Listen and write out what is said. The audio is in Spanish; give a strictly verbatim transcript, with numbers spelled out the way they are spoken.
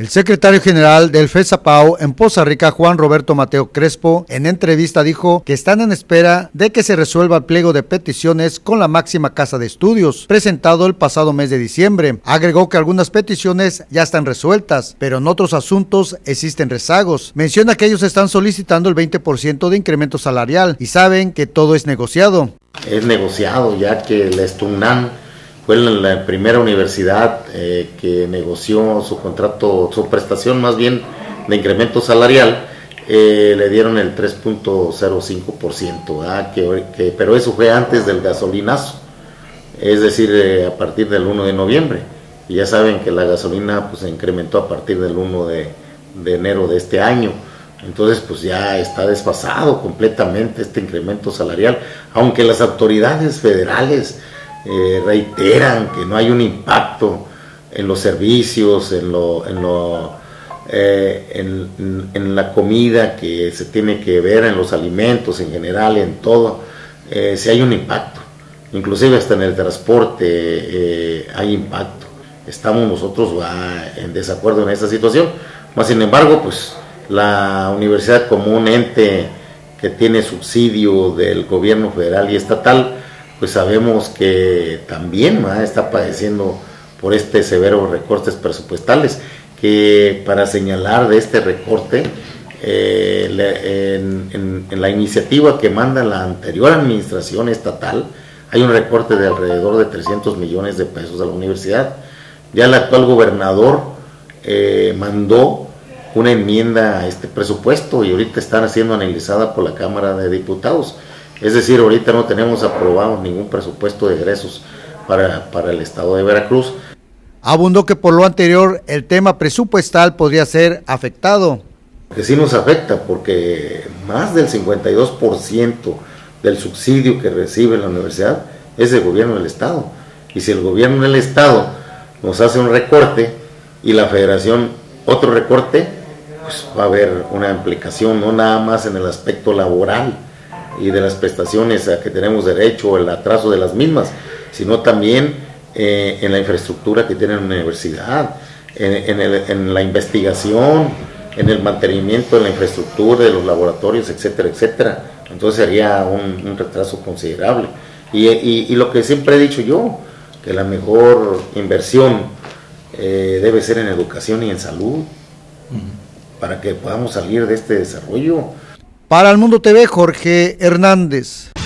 El secretario general del FESAPAO en Poza Rica, Juan Roberto Mateo Crespo, en entrevista dijo que están en espera de que se resuelva el pliego de peticiones con la máxima casa de estudios, presentado el pasado mes de diciembre. Agregó que algunas peticiones ya están resueltas, pero en otros asuntos existen rezagos. Menciona que ellos están solicitando el veinte por ciento de incremento salarial y saben que todo es negociado. Es negociado, ya que la Estunam fue la primera universidad eh, que negoció su contrato, su prestación más bien de incremento salarial, eh, le dieron el tres punto cero cinco por ciento, que, que, pero eso fue antes del gasolinazo, es decir, eh, a partir del uno de noviembre, y ya saben que la gasolina pues, se incrementó a partir del uno de enero de este año. Entonces pues ya está desfasado completamente este incremento salarial, aunque las autoridades federales Eh, reiteran que no hay un impacto en los servicios, en, lo, en, lo, eh, en, en la comida que se tiene que ver, en los alimentos en general, en todo, eh, sí hay un impacto, inclusive hasta en el transporte eh, hay impacto. Estamos nosotros ah, en desacuerdo en esta situación, mas sin embargo pues la universidad como un ente que tiene subsidio del gobierno federal y estatal, pues sabemos que también ¿verdad? Está padeciendo por este severo recortes presupuestales, que para señalar de este recorte, eh, en, en, en la iniciativa que manda la anterior administración estatal, hay un recorte de alrededor de trescientos millones de pesos a la universidad. Ya el actual gobernador eh, mandó una enmienda a este presupuesto y ahorita está siendo analizada por la Cámara de Diputados. Es decir, ahorita no tenemos aprobado ningún presupuesto de egresos para, para el estado de Veracruz. Abundó que por lo anterior el tema presupuestal podría ser afectado. Que sí nos afecta porque más del cincuenta y dos por ciento del subsidio que recibe la universidad es del gobierno del estado. Y si el gobierno del estado nos hace un recorte y la federación otro recorte, pues va a haber una implicación no nada más en el aspecto laboral y de las prestaciones a que tenemos derecho, el atraso de las mismas, sino también eh, en la infraestructura que tiene la universidad, en, en, el, en la investigación, en el mantenimiento de la infraestructura, de los laboratorios, etcétera, etcétera. Entonces sería un, un retraso considerable. Y, y, y lo que siempre he dicho yo, que la mejor inversión eh, debe ser en educación y en salud, uh-huh. para que podamos salir de este desarrollo. Para El Mundo T V, Jorge Hernández.